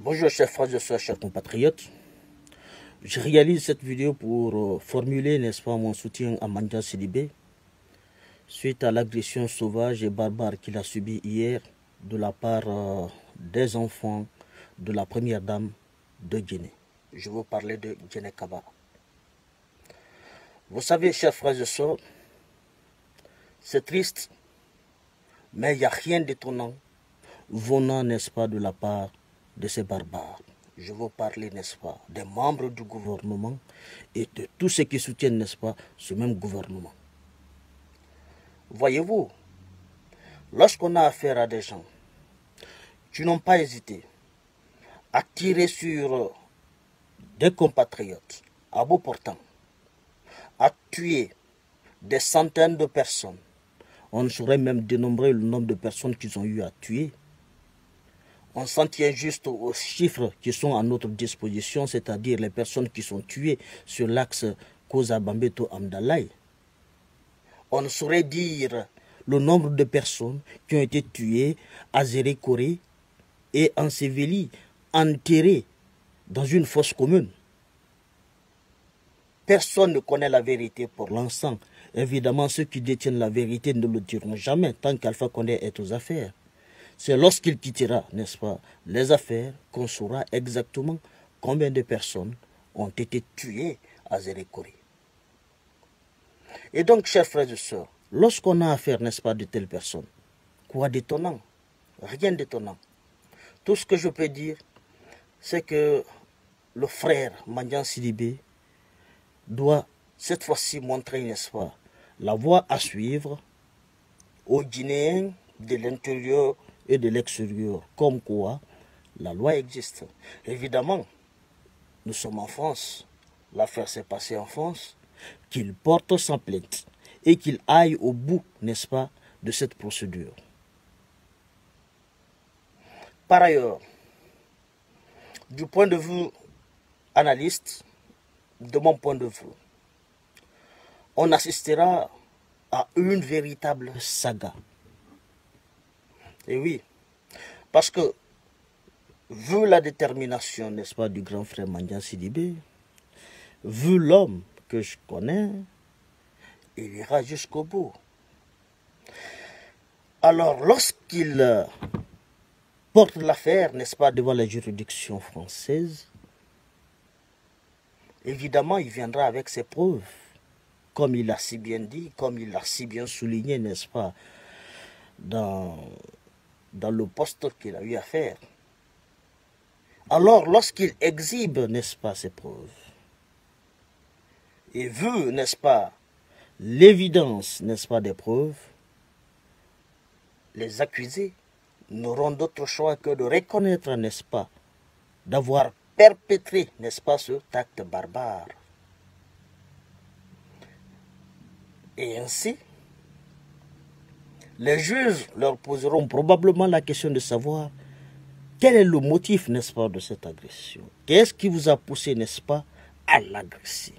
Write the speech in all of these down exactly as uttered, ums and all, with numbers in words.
Bonjour chers frères et sœurs, chers compatriotes. Je réalise cette vidéo pour formuler, n'est-ce pas, mon soutien à Mandiang Sidibé suite à l'agression sauvage et barbare qu'il a subie hier de la part euh, des enfants de la première dame de Guinée. Je veux parler de Guinée Kaba. Vous savez, chers frères et sœurs, c'est triste, mais il n'y a rien d'étonnant venant, n'est-ce pas, de la part de ces barbares. Je veux parler, n'est-ce pas, des membres du gouvernement et de tous ceux qui soutiennent, n'est-ce pas, ce même gouvernement. Voyez-vous, lorsqu'on a affaire à des gens qui n'ont pas hésité à tirer sur des compatriotes à bout portant, à tuer des centaines de personnes, on ne saurait même dénombrer le nombre de personnes qu'ils ont eu à tuer. On s'en tient juste aux chiffres qui sont à notre disposition, c'est-à-dire les personnes qui sont tuées sur l'axe Koza-Bambeto-Amdalaï. On ne saurait dire le nombre de personnes qui ont été tuées à Zérékoré et ensevelies, enterrées dans une fosse commune. Personne ne connaît la vérité pour l'instant. Évidemment, ceux qui détiennent la vérité ne le diront jamais tant qu'Alpha Condé est aux affaires. C'est lorsqu'il quittera, n'est-ce pas, les affaires qu'on saura exactement combien de personnes ont été tuées à Zérékoré. Et donc, chers frères et sœurs, lorsqu'on a affaire, n'est-ce pas, de telles personnes, quoi d'étonnant? Rien d'étonnant. Tout ce que je peux dire, c'est que le frère Mandiang Sidibé doit cette fois-ci montrer, n'est-ce pas, la voie à suivre aux Guinéens de l'intérieur et de l'extérieur, comme quoi la loi existe. Évidemment, nous sommes en France, l'affaire s'est passée en France, qu'il porte sa plainte et qu'il aille au bout, n'est-ce pas, de cette procédure. Par ailleurs, du point de vue analyste, de mon point de vue, on assistera à une véritable saga. Et oui, parce que, vu la détermination, n'est-ce pas, du grand frère Mandiang Sidibé, vu l'homme que je connais, il ira jusqu'au bout. Alors, lorsqu'il porte l'affaire, n'est-ce pas, devant la juridiction française, évidemment, il viendra avec ses preuves, comme il l'a si bien dit, comme il l'a si bien souligné, n'est-ce pas, dans... dans le poste qu'il a eu à faire. Alors, lorsqu'il exhibe, n'est-ce pas, ses preuves, et vu, n'est-ce pas, l'évidence, n'est-ce pas, des preuves, les accusés n'auront d'autre choix que de reconnaître, n'est-ce pas, d'avoir perpétré, n'est-ce pas, cet acte barbare. Et ainsi, les juges leur poseront probablement la question de savoir quel est le motif, n'est-ce pas, de cette agression. Qu'est-ce qui vous a poussé, n'est-ce pas, à l'agresser?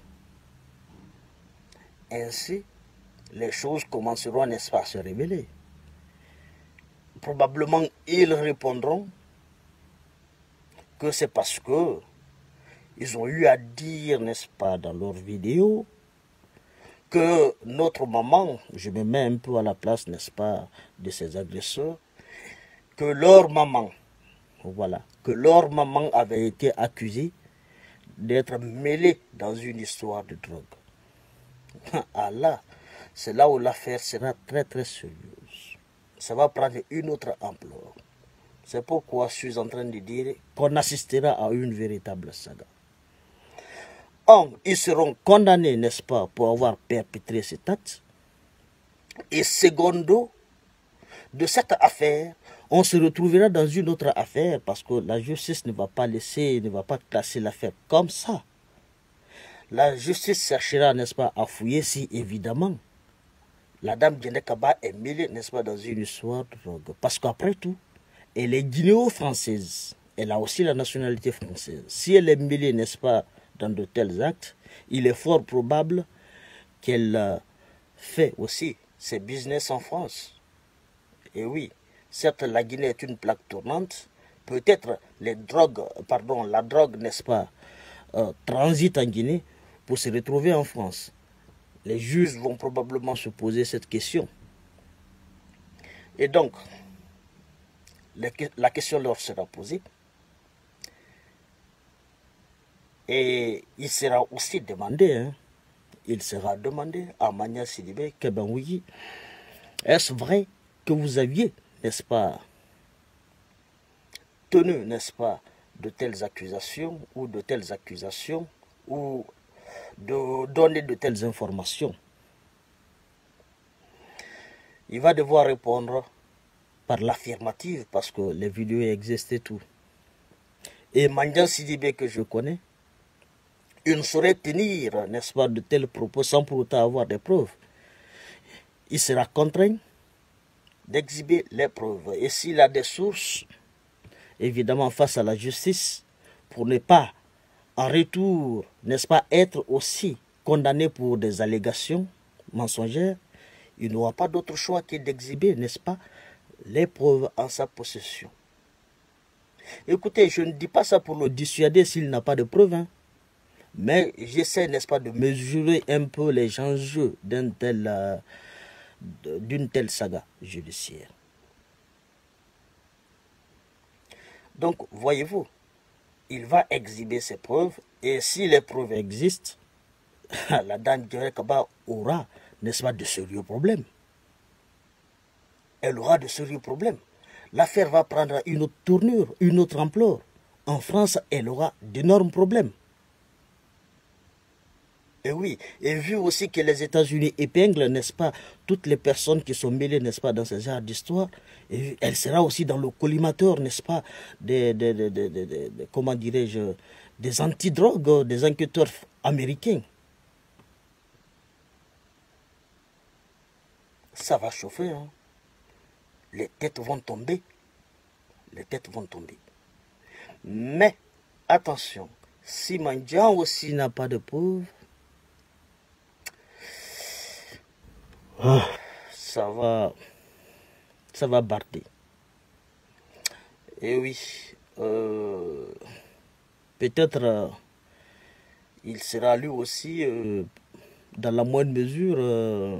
Ainsi, les choses commenceront, n'est-ce pas, à se révéler. Probablement, ils répondront que c'est parce que ils ont eu à dire, n'est-ce pas, dans leurs vidéos, que notre maman, je me mets un peu à la place, n'est-ce pas, de ces agresseurs, que leur maman, voilà, que leur maman avait été accusée d'être mêlée dans une histoire de drogue. Ah là, c'est là où l'affaire sera très très sérieuse. Ça va prendre une autre ampleur. C'est pourquoi je suis en train de dire qu'on assistera à une véritable saga. Un, ils seront condamnés, n'est-ce pas, pour avoir perpétré cet acte. Et secondo, de cette affaire, on se retrouvera dans une autre affaire parce que la justice ne va pas laisser, ne va pas classer l'affaire comme ça. La justice cherchera, n'est-ce pas, à fouiller si, évidemment, la dame Guinée Kaba est mêlée, n'est-ce pas, dans une histoire de drogue. Parce qu'après tout, elle est guinéo-française. Elle a aussi la nationalité française. Si elle est mêlée, n'est-ce pas, dans de tels actes, il est fort probable qu'elle euh, fait aussi ses business en France. Et oui, certes, la Guinée est une plaque tournante peut-être les drogues, pardon, la drogue, n'est-ce pas, euh, transite en Guinée pour se retrouver en France. Les juges vont probablement se poser cette question. Et donc, la question leur sera posée. Et il sera aussi demandé, hein, il sera demandé à Mania Sidibé que ben oui, est-ce vrai que vous aviez, n'est-ce pas, tenu, n'est-ce pas, de telles accusations ou de telles accusations ou de donner de telles informations? Il va devoir répondre par l'affirmative parce que les vidéos existent et tout. Et Mandian Sidibé que je connais, il ne saurait tenir, n'est-ce pas, de tels propos sans pour autant avoir des preuves. Il sera contraint d'exhiber les preuves. Et s'il a des sources, évidemment face à la justice, pour ne pas, en retour, n'est-ce pas, être aussi condamné pour des allégations mensongères, il n'aura pas d'autre choix que d'exhiber, n'est-ce pas, les preuves en sa possession. Écoutez, je ne dis pas ça pour le dissuader s'il n'a pas de preuves, hein. Mais j'essaie, n'est-ce pas, de mesurer un peu les enjeux d'un tel, euh, d'une telle saga judiciaire. Donc, voyez-vous, il va exhiber ses preuves, et si les preuves existent, la dame Dioré Kaba aura, n'est-ce pas, de sérieux problèmes. Elle aura de sérieux problèmes. L'affaire va prendre une autre tournure, une autre ampleur. En France, elle aura d'énormes problèmes. Et oui, et vu aussi que les États-Unis épinglent, n'est-ce pas, toutes les personnes qui sont mêlées, n'est-ce pas, dans ce genre d'histoire, elle sera aussi dans le collimateur, n'est-ce pas, des, des, des, des, des, des comment dirais-je, des antidrogues, des enquêteurs américains. Ça va chauffer, hein. Les têtes vont tomber. Les têtes vont tomber. Mais, attention, si Mandian aussi n'a pas de preuves, ça va, ça va barder. Et oui, euh, peut-être euh, il sera lui aussi, euh, dans la moindre mesure, euh,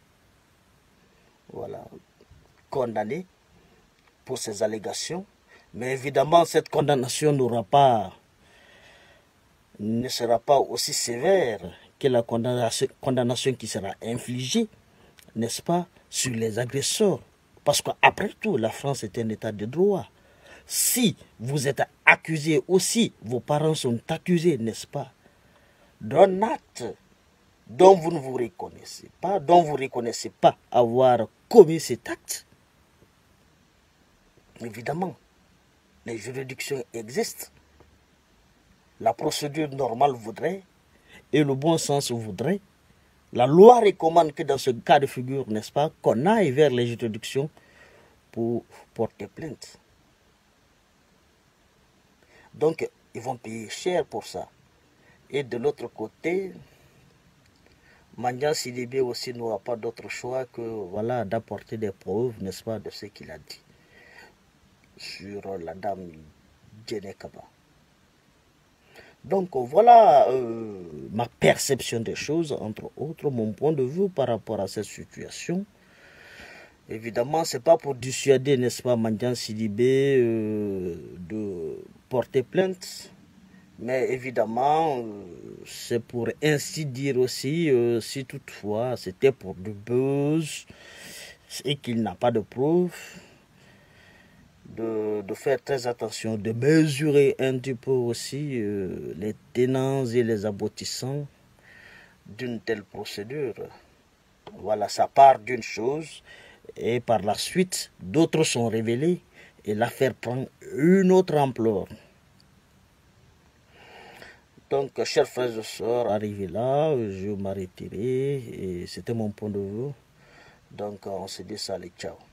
voilà, condamné pour ces allégations. Mais évidemment, cette condamnation n'aura pas, ne sera pas aussi sévère que la condamnation, condamnation qui sera infligée, n'est-ce pas, sur les agresseurs. Parce qu'après tout, la France est un état de droit. Si vous êtes accusé aussi, vos parents sont accusés, n'est-ce pas, d'un acte dont vous ne vous reconnaissez pas, dont vous ne reconnaissez pas avoir commis cet acte, évidemment, les juridictions existent. La procédure normale voudrait, et le bon sens voudrait, la loi recommande que dans ce cas de figure, n'est-ce pas, qu'on aille vers les juridictions pour porter plainte. Donc, ils vont payer cher pour ça. Et de l'autre côté, Mandian Sidibé aussi n'aura pas d'autre choix que, voilà, d'apporter des preuves, n'est-ce pas, de ce qu'il a dit sur la dame Dioré Kaba. Donc voilà euh, ma perception des choses, entre autres mon point de vue par rapport à cette situation. Évidemment, ce n'est pas pour dissuader, n'est-ce pas, Mandian Sidibé euh, de porter plainte, mais évidemment, euh, c'est pour ainsi dire aussi, euh, si toutefois c'était pour du buzz et qu'il n'a pas de preuves, De, de faire très attention, de mesurer un petit peu aussi euh, les tenants et les aboutissants d'une telle procédure. Voilà, ça part d'une chose et par la suite, d'autres sont révélés et l'affaire prend une autre ampleur. Donc, chers frères et sœurs, arrivé là, je m'arrêterai et c'était mon point de vue. Donc, on se dit ça, allez, ciao.